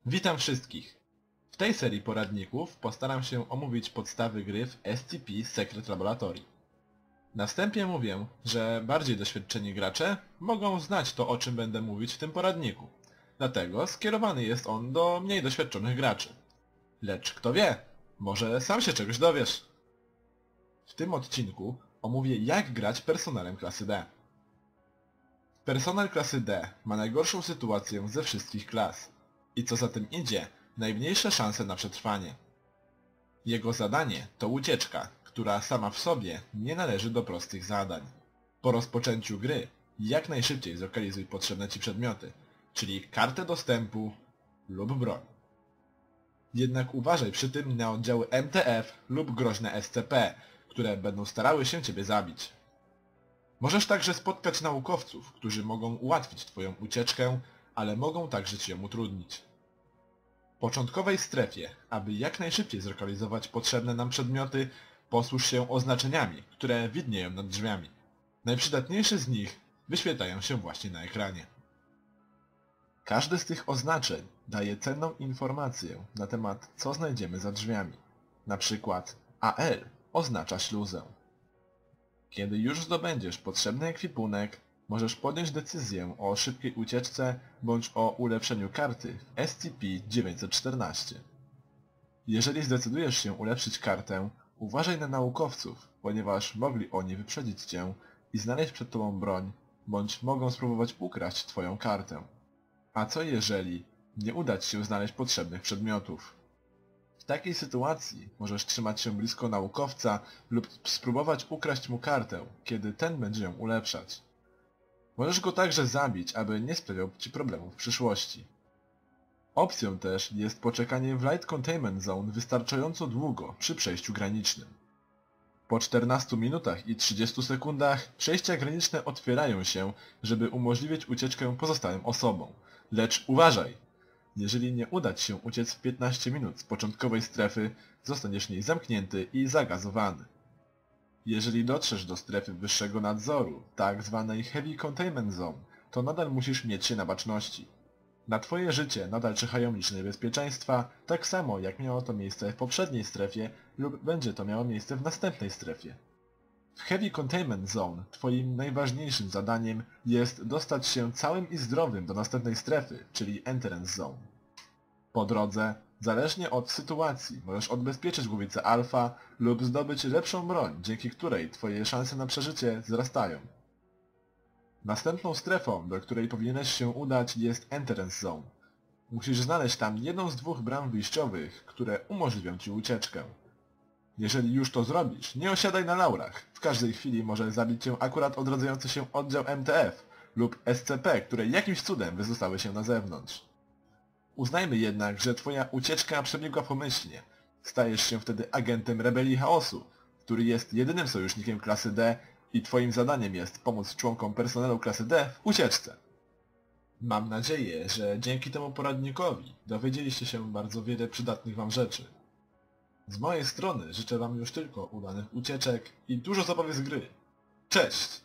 Witam wszystkich! W tej serii poradników postaram się omówić podstawy gry w SCP Secret Laboratory. Na wstępie mówię, że bardziej doświadczeni gracze mogą znać to, o czym będę mówić w tym poradniku. Dlatego skierowany jest on do mniej doświadczonych graczy. Lecz kto wie, może sam się czegoś dowiesz. W tym odcinku omówię, jak grać personelem klasy D. Personel klasy D ma najgorszą sytuację ze wszystkich klas. I co za tym idzie, najmniejsze szanse na przetrwanie. Jego zadanie to ucieczka, która sama w sobie nie należy do prostych zadań. Po rozpoczęciu gry jak najszybciej zlokalizuj potrzebne Ci przedmioty, czyli kartę dostępu lub broń. Jednak uważaj przy tym na oddziały MTF lub groźne SCP, które będą starały się Ciebie zabić. Możesz także spotkać naukowców, którzy mogą ułatwić Twoją ucieczkę, ale mogą także Ci ją utrudnić. W początkowej strefie, aby jak najszybciej zlokalizować potrzebne nam przedmioty, posłuż się oznaczeniami, które widnieją nad drzwiami. Najprzydatniejsze z nich wyświetlają się właśnie na ekranie. Każde z tych oznaczeń daje cenną informację na temat, co znajdziemy za drzwiami. Na przykład AL oznacza śluzę. Kiedy już zdobędziesz potrzebny ekwipunek, możesz podjąć decyzję o szybkiej ucieczce bądź o ulepszeniu karty w SCP-914. Jeżeli zdecydujesz się ulepszyć kartę, uważaj na naukowców, ponieważ mogli oni wyprzedzić Cię i znaleźć przed Tobą broń, bądź mogą spróbować ukraść Twoją kartę. A co jeżeli nie uda Ci się znaleźć potrzebnych przedmiotów? W takiej sytuacji możesz trzymać się blisko naukowca lub spróbować ukraść mu kartę, kiedy ten będzie ją ulepszać. Możesz go także zabić, aby nie sprawiał Ci problemów w przyszłości. Opcją też jest poczekanie w Light Containment Zone wystarczająco długo przy przejściu granicznym. Po 14 minutach i 30 sekundach przejścia graniczne otwierają się, żeby umożliwić ucieczkę pozostałym osobom. Lecz uważaj! Jeżeli nie uda Ci się uciec w 15 minut z początkowej strefy, zostaniesz w niej zamknięty i zagazowany. Jeżeli dotrzesz do strefy wyższego nadzoru, tak zwanej Heavy Containment Zone, to nadal musisz mieć się na baczności. Na Twoje życie nadal czyhają liczne niebezpieczeństwa, tak samo jak miało to miejsce w poprzedniej strefie lub będzie to miało miejsce w następnej strefie. W Heavy Containment Zone Twoim najważniejszym zadaniem jest dostać się całym i zdrowym do następnej strefy, czyli Entrance Zone. Po drodze, zależnie od sytuacji, możesz odbezpieczyć głowicę alfa lub zdobyć lepszą broń, dzięki której Twoje szanse na przeżycie wzrastają. Następną strefą, do której powinieneś się udać, jest Entrance Zone. Musisz znaleźć tam jedną z dwóch bram wyjściowych, które umożliwią Ci ucieczkę. Jeżeli już to zrobisz, nie osiadaj na laurach. W każdej chwili może zabić Cię akurat odradzający się oddział MTF lub SCP, które jakimś cudem wyzostały się na zewnątrz. Uznajmy jednak, że Twoja ucieczka przebiegła pomyślnie. Stajesz się wtedy agentem rebelii chaosu, który jest jedynym sojusznikiem klasy D i Twoim zadaniem jest pomóc członkom personelu klasy D w ucieczce. Mam nadzieję, że dzięki temu poradnikowi dowiedzieliście się bardzo wiele przydatnych Wam rzeczy. Z mojej strony życzę Wam już tylko udanych ucieczek i dużo zabawy z gry. Cześć!